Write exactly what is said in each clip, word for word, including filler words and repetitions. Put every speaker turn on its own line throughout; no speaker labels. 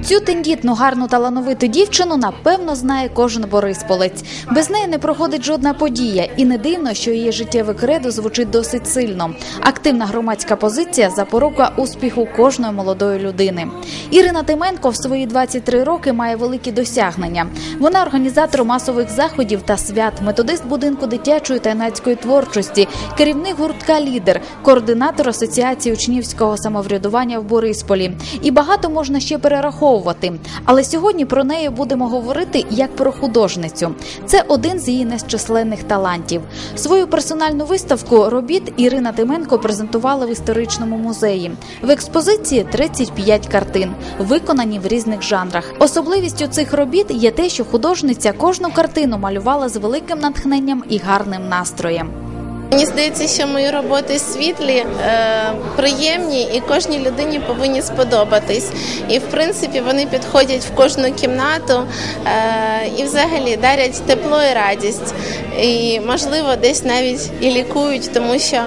Цю тендітну, гарну, талановиту дівчину, напевно, знає кожен борисполець. Без неї не проходить жодна подія. І не дивно, що її життєве кредо звучить досить сильно. Активна громадська позиція – запорука успіху кожної молодої людини. Ірина Тименко в свої двадцять три роки має великі досягнення. Вона організатор масових заходів та свят, методист будинку дитячої та юнацької творчості, керівник гуртка «Лідер», координатор Асоціації учнівського самоврядування в Борисполі. І багато можна ще перераховувати. Але сьогодні про неї будемо говорити як про художницю. Це один з її незчисленних талантів. Свою персональну виставку робіт Ірина Тименко презентувала в історичному музеї. В експозиції тридцять п'ять картин, виконані в різних жанрах. Особливістю цих робіт є те, що художниця кожну картину малювала з великим натхненням і гарним настроєм.
Мені здається, що мої роботи світлі, е, приємні і кожній людині повинні сподобатись. І, в принципі, вони підходять в кожну кімнату е, і взагалі дарять тепло і радість. І, можливо, десь навіть і лікують, тому що е,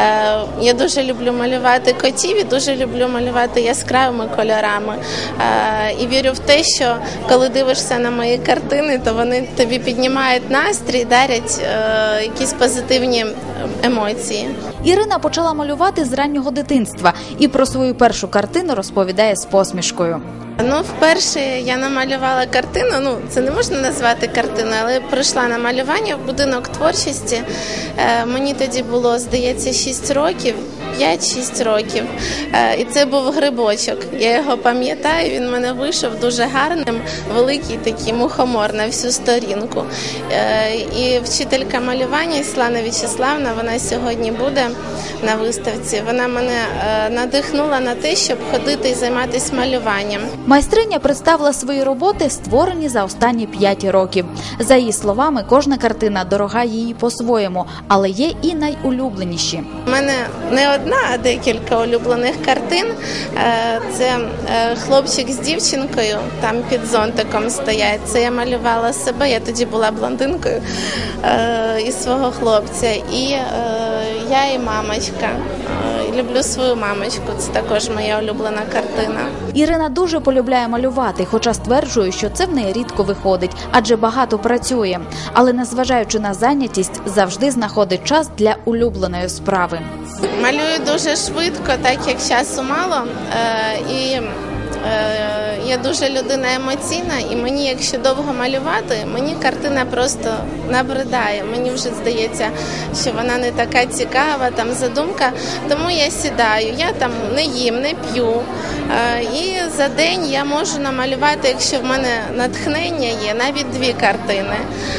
я дуже люблю малювати котів і дуже люблю малювати яскравими кольорами. Е, і вірю в те, що коли дивишся на мої картини, то вони тобі піднімають настрій, дарять е, якісь позитивні емоції.
Ірина почала малювати з раннього дитинства і про свою першу картину розповідає з посмішкою.
Ну, вперше я намалювала картину, ну, це не можна назвати картиною, але прийшла на малювання в будинок творчості. Е, мені тоді було, здається, шість років, п'ять-шість років. Е, і це був грибочок. Я його пам'ятаю, він в мене вийшов дуже гарним, великий такий мухомор на всю сторінку. Е, і вчителька малювання Світлана В'ячеславівна, вона сьогодні буде на виставці. Вона мене е, надихнула на те, щоб ходити і займатися малюванням.
Майстриня представила свої роботи, створені за останні п'ять років. За її словами, кожна картина дорога їй по-своєму, але є і найулюбленіші.
У мене не одна, а декілька улюблених картин. Це хлопчик з дівчинкою, там під зонтиком стоять. Це я малювала себе, я тоді була блондинкою, і свого хлопця. І я, і мамочка. Люблю свою мамочку, це також моя улюблена картина.
Ірина дуже полюбляє малювати, хоча стверджує, що це в неї рідко виходить, адже багато працює. Але, незважаючи на зайнятість, завжди знаходить час для улюбленої справи.
Малюю дуже швидко, так як часу мало, і я дуже людина емоційна, і мені, якщо довго малювати, мені картина просто набридає. Мені вже здається, що вона не така цікава, там задумка. Тому я сідаю, я там не їм, не п'ю. І за день я можу намалювати, якщо в мене натхнення є, навіть дві картини.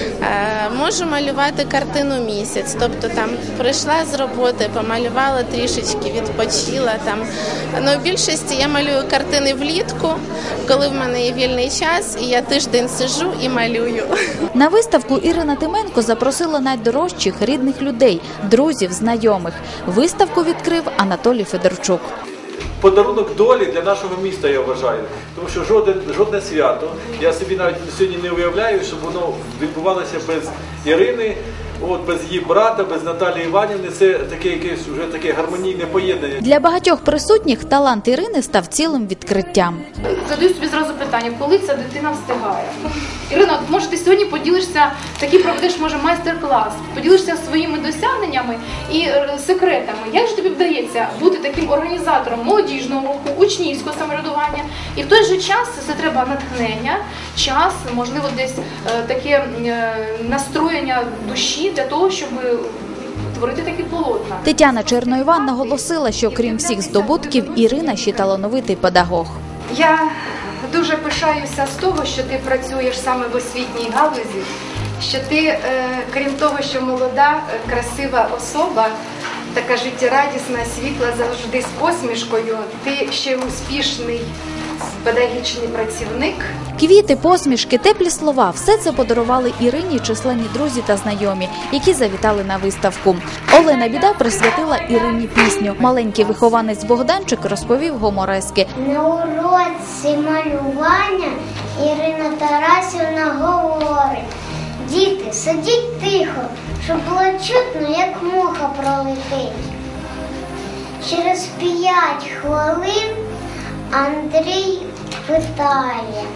Можу малювати картину місяць. Тобто там прийшла з роботи, помалювала трішечки, відпочила. Там. Но в більшості я малюю картини влітку, коли в мене є вільний час, і я тиждень сиджу і малюю.
На виставку Ірина Тименко запросила найдорожчих рідних людей, друзів, знайомих. Виставку відкрив Анатолій Федорчук.
Подарунок долі для нашого міста, я вважаю. Тому що жодне, жодне свято, я собі навіть сьогодні не уявляю, щоб воно відбувалося без Ірини, от, без її брата, без Наталії Іванівни. Це таке якесь вже таке гармонійне поєднання.
Для багатьох присутніх талант Ірини став цілим відкриттям.
Задаю собі зразу питання, коли ця дитина встигає? Ірина, може ти сьогодні поділишся, такий проведеш, може, майстер-клас, поділишся своїми досягненнями і секретами. Як ж тобі вдається бути таким організатором молодіжного руху, учнівського самоврядування? І в той же час це треба натхнення, час, можливо, десь е, таке е, настроєння душі для того, щоб творити такі полотна.
Тетяна Черноїван наголосила, що крім всіх здобутків, Ірина ще талановитий педагог.
Я дуже пишаюся з того, що ти працюєш саме в освітній галузі, що ти, крім того, що молода, красива особа, така життєрадісна, світла, завжди з посмішкою, ти ще успішний педагогічний працівник.
Квіти, посмішки, теплі слова – все це подарували Ірині численні друзі та знайомі, які завітали на виставку. Олена Біда присвятила Ірині пісню. Маленький вихованець Богданчик розповів гуморески.
На уроці малювання Ірина Тарасівна говорить: діти, сидіть тихо, щоб було чутно, як муха пролетить. Через п'ять хвилин Андрій питає.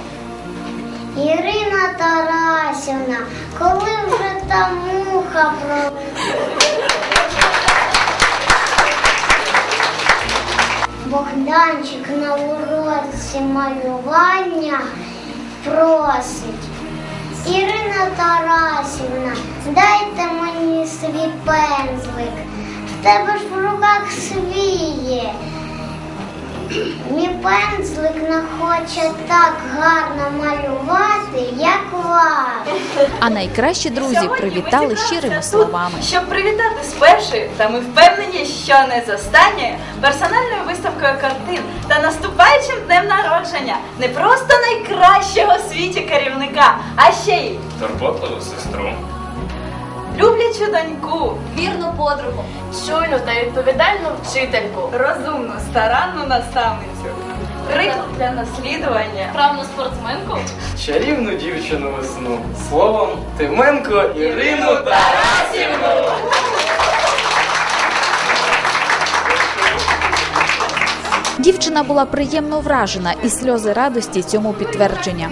Ірина Тарасівна, коли вже та муха про... Богданчик на уроці малювання просить. Ірина Тарасівна, дайте мені свій пензлик. В тебе ж в руках свій є. Мій пензлик не хоче так гарно малювати, як ваш.
А найкращі друзі привітали щирими словами.
Щоб привітати з першою, та ми впевнені, що не з останньою, персональною виставкою картин та наступаючим днем народження не просто найкращого у світі керівника, а ще й
турботливу сестру,
люблячу доньку,
вірну подругу, чуйну та відповідальну вчительку,
розумну, старанну наставницю, приклад для наслідування,
вправну спортсменку,
чарівну дівчину весну, словом, Тименко Ірину Тарасівну.
Дівчина була приємно вражена, і сльози радості цьому підтвердження.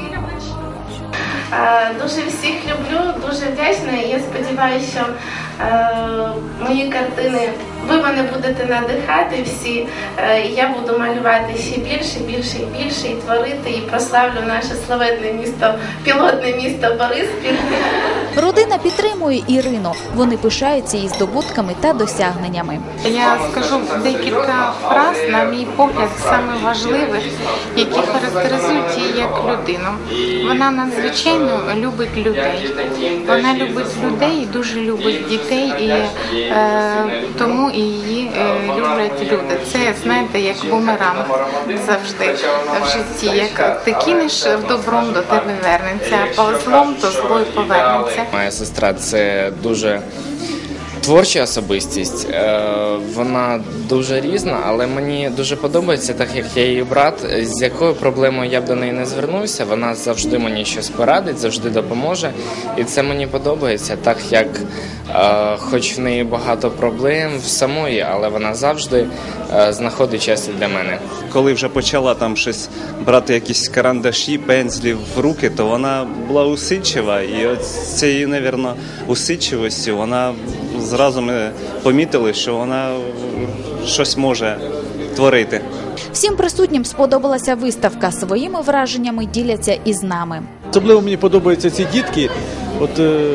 Дуже всіх люблю, дуже вдячна. Я сподіваюся, що е, мої картини, ви мене будете надихати всі. Е, і я буду малювати ще більше, більше і більше, і творити, і прославлю наше славетне місто, пілотне місто Бориспіль.
Родина підтримує Ірину. Вони пишаються її здобутками та досягненнями.
Я скажу декілька фраз, на мій погляд, саме важливих, які характеризують її як людину. Вона надзвичайно любить людей. Вона любить людей і дуже любить дітей, і е, тому і її е, люблять люди. Це, знаєте, як бумеранг завжди в житті. Як ти кинеш в добром, до тебе вернеться, а по злом, то зло й повернеться.
Моя сестра – це дуже творча особистість, вона дуже різна, але мені дуже подобається, так як я її брат, з якою проблемою я б до неї не звернувся, вона завжди мені щось порадить, завжди допоможе, і це мені подобається, так як хоч в неї багато проблем в самої, але вона завжди знаходить час для мене.
Коли вже почала там щось брати якісь карандаші, пензлі в руки, то вона була усидчива, і от цією, мабуть, усидчивостю вона зразу ми помітили, що вона щось може творити.
Всім присутнім сподобалася виставка. Своїми враженнями діляться із нами.
Особливо мені подобаються ці дітки. От е,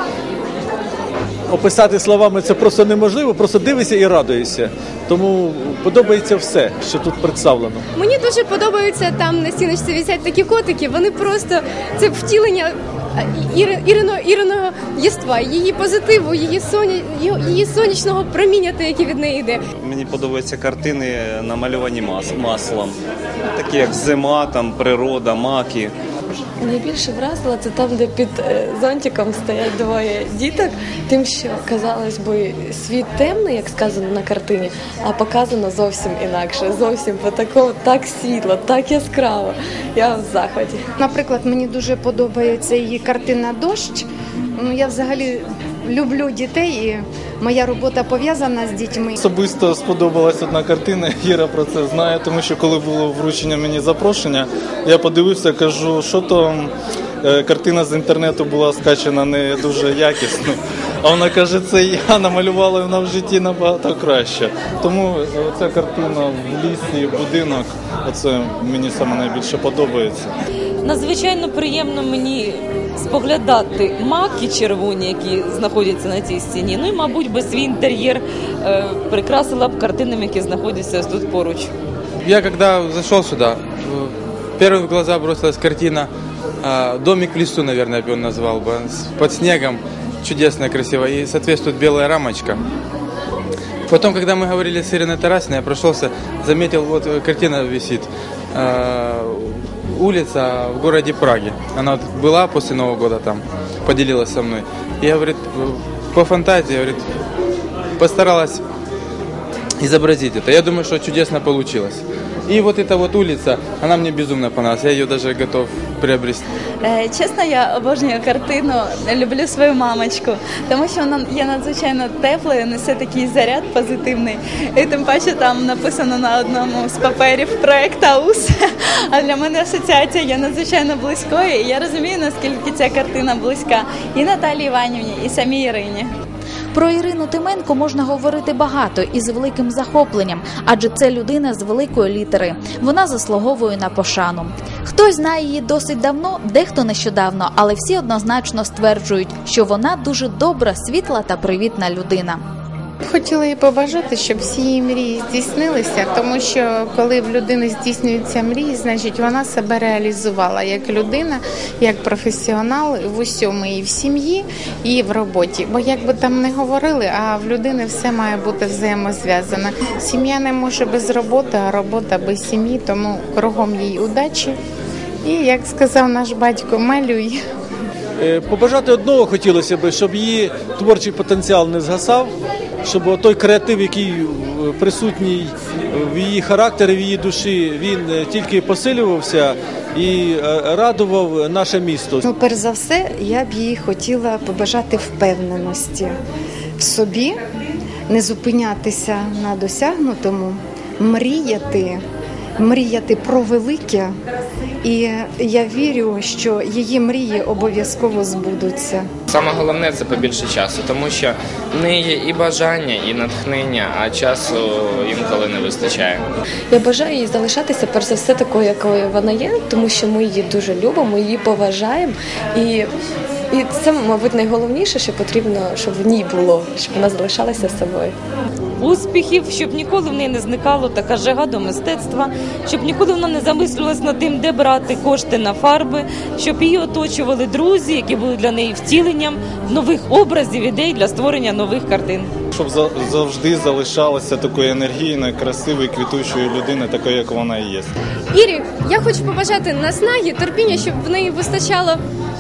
описати словами це просто неможливо, просто дивишся і радуєшся. Тому подобається все, що тут представлено.
Мені дуже подобаються, там на стіночці висять такі котики, вони просто, це втілення Іри, Ірино, Іриного єства, її позитиву, її, соні, її сонячного проміння, яке від неї йде.
Мені подобаються картини, намальовані мас, маслом, такі як зима, там, природа, маки.
Найбільше вразило це там, де під зонтиком стоять двоє діток, тим, що, казалось би, світ темний, як сказано на картині, а показано зовсім інакше, зовсім по такому, так світло, так яскраво. Я в захваті.
Наприклад, мені дуже подобається її картина «Дощ». Ну, я взагалі люблю дітей, і моя робота пов'язана з дітьми.
Особисто сподобалась одна картина, Іра про це знає, тому що коли було вручення мені запрошення, я подивився, кажу, що то картина з інтернету була скачана не дуже якісно. А вона каже, це я намалювала, вона в житті набагато краще. Тому ця картина в лісі, будинок, оце мені саме найбільше подобається.
Надзвичайно приємно мені споглядати маки червоні, які знаходяться на цій стіні. Ну і, мабуть, би свій інтер'єр е, прикрасила б картинами, які знаходяться тут поруч.
Я, когда зашел сюда, первым в глаза бросилась картина «Домик в лесу», наверное, я бы он назвал бы, под снегом, чудесно, красиво, и соответствует белая рамочка. Потом, когда мы говорили с Ириной Тарасиной, я прошелся, заметил, вот картина висит, улица в городе Праге. Она вот была после Нового года там, поделилась со мной. И, говорит, по фантазии, говорит, постаралась изобразить это. Я думаю, что чудесно получилось. И вот эта вот улица, она мне безумно понравилась. Я ее даже готов приобрести.
Чесно, я обожнюю картину, люблю свою мамочку, тому що вона є надзвичайно теплою, несе такий заряд позитивний. І тим паче там написано на одному з паперів проект АУС, а для мене асоціація є надзвичайно близькою, і я розумію, наскільки ця картина близька і Наталії Іванівні, і самій Ірині.
Про Ірину Тименко можна говорити багато і з великим захопленням, адже це людина з великої літери. Вона заслуговує на пошану. Хтось знає її досить давно, дехто нещодавно, але всі однозначно стверджують, що вона дуже добра, світла та привітна людина.
Хотіла їй побажати, щоб всі її мрії здійснилися, тому що коли в людини здійснюються мрії, значить вона себе реалізувала як людина, як професіонал в усьому, і в сім'ї, і в роботі. Бо як би там не говорили, а в людини все має бути взаємозв'язано. Сім'я не може без роботи, а робота без сім'ї, тому кругом їй удачі. І, як сказав наш батько, малюй.
Побажати одного хотілося б, щоб її творчий потенціал не згасав, щоб той креатив, який присутній в її характері, в її душі, він тільки посилювався і радував наше місто.
Ну, перш за все, я б їй хотіла побажати впевненості в собі, не зупинятися на досягнутому, мріяти, мріяти про велике. І я вірю, що її мрії обов'язково збудуться.
Саме головне – це побільше часу, тому що в неї є і бажання, і натхнення, а часу інколи не вистачає.
Я бажаю їй залишатися, перш за все, такою, якою вона є, тому що ми її дуже любимо, її поважаємо. І, і це, мабуть, найголовніше, що потрібно, щоб в ній було, щоб вона залишалася собою.
Успіхів, щоб ніколи в неї не зникало така жага до мистецтва, щоб ніколи вона не замислювалась над тим, де брати кошти на фарби, щоб її оточували друзі, які були для неї втіленням нових образів, ідей для створення нових картин.
Щоб завжди залишалася такою енергійною, красивою, квітучою людиною, такою, як вона і є.
Ірі, я хочу побажати наснаги, терпіння, щоб в неї вистачало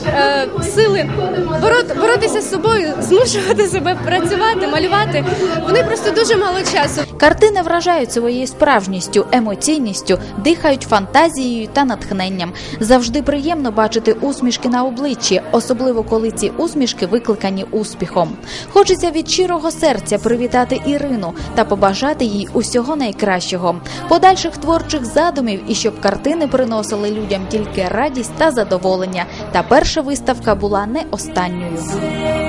е, сили борот, боротися з собою, змушувати себе працювати, малювати. Вони просто дуже мало часу.
Картини вражають своєю справжністю, емоційністю, дихають фантазією та натхненням. Завжди приємно бачити усмішки на обличчі, особливо коли ці усмішки викликані успіхом. Хочеться від щирого серця привітати Ірину та побажати їй усього найкращого, подальших творчих задумів і щоб картини приносили людям тільки радість та задоволення. Та перша виставка була не останньою.